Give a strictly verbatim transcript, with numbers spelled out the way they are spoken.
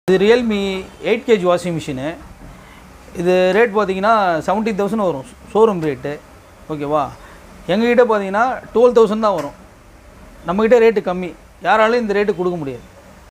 இது Realme eight KG washing machine. இது rate பார்த்தீங்கன்னா செவன்ட்டி தௌசண்ட் வரும் ஷோரூம் ரேட்டு. ஓகேவா? எங்ககிட்ட பார்த்தீங்கன்னா டுவெல் தௌசண்ட் தான் வரும். நம்மக்கிட்ட ரேட்டு கம்மி, யாராலும் இந்த ரேட்டு கொடுக்க முடியாது.